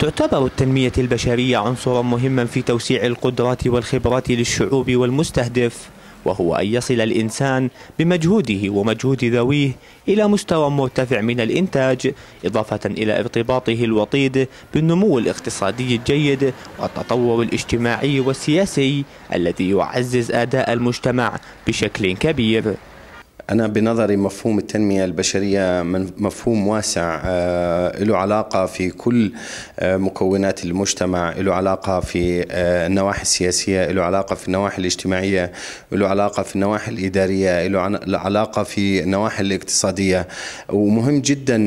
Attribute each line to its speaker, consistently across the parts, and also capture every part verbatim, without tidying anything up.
Speaker 1: تعتبر التنمية البشرية عنصرا مهما في توسيع القدرات والخبرات للشعوب والمستهدف، وهو أن يصل الإنسان بمجهوده ومجهود ذويه إلى مستوى مرتفع من الإنتاج، إضافة إلى ارتباطه الوطيد بالنمو الاقتصادي الجيد والتطور الاجتماعي والسياسي الذي يعزز أداء المجتمع بشكل كبير.
Speaker 2: أنا بنظري مفهوم التنمية البشرية مفهوم واسع، له علاقة في كل مكونات المجتمع، له علاقة في النواحي السياسية، له علاقة في النواحي الاجتماعية، له علاقة في النواحي الإدارية، له علاقة في النواحي الاقتصادية. ومهم جدا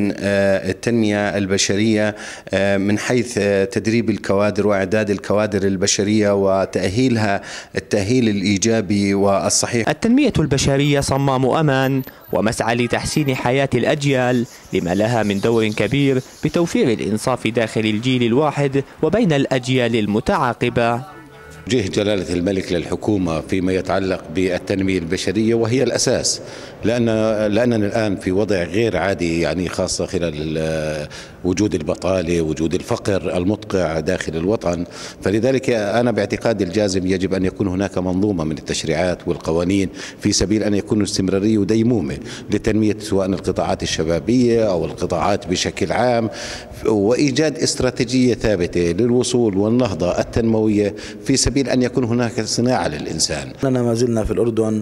Speaker 2: التنمية البشرية من حيث تدريب الكوادر وإعداد الكوادر البشرية وتأهيلها التأهيل الإيجابي والصحيح.
Speaker 1: التنمية البشرية صمام أمان ومسعى لتحسين حياة الأجيال، لما لها من دور كبير بتوفير الإنصاف داخل الجيل الواحد وبين الأجيال المتعاقبة.
Speaker 3: توجيه جلالة الملك للحكومة فيما يتعلق بالتنمية البشرية وهي الأساس، لأن لأننا الآن في وضع غير عادي، يعني خاصة خلال وجود البطالة، وجود الفقر المدقع داخل الوطن. فلذلك أنا باعتقادي الجازم يجب أن يكون هناك منظومة من التشريعات والقوانين في سبيل أن يكون استمرارية وديمومة لتنمية سواء القطاعات الشبابية أو القطاعات بشكل عام، وإيجاد استراتيجية ثابتة للوصول والنهضة التنموية في سبيل أن يكون هناك صناعة للإنسان.
Speaker 4: أننا ما زلنا في الأردن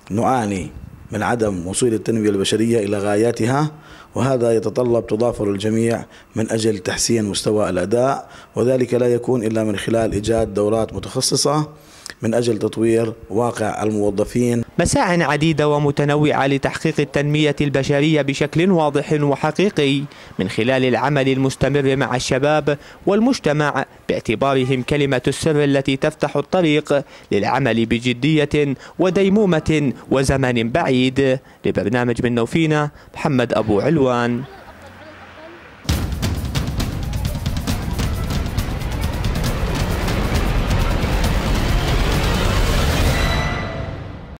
Speaker 4: نعاني من عدم وصول التنمية البشرية إلى غاياتها، وهذا يتطلب تضافر الجميع من أجل تحسين مستوى الأداء، وذلك لا يكون إلا من خلال إيجاد دورات متخصصة من أجل تطوير واقع الموظفين.
Speaker 1: مساع عديدة ومتنوعة لتحقيق التنمية البشرية بشكل واضح وحقيقي من خلال العمل المستمر مع الشباب والمجتمع باعتبارهم كلمة السر التي تفتح الطريق للعمل بجدية وديمومة وزمن بعيد. لبرنامج من نوفينا، محمد أبو علوان.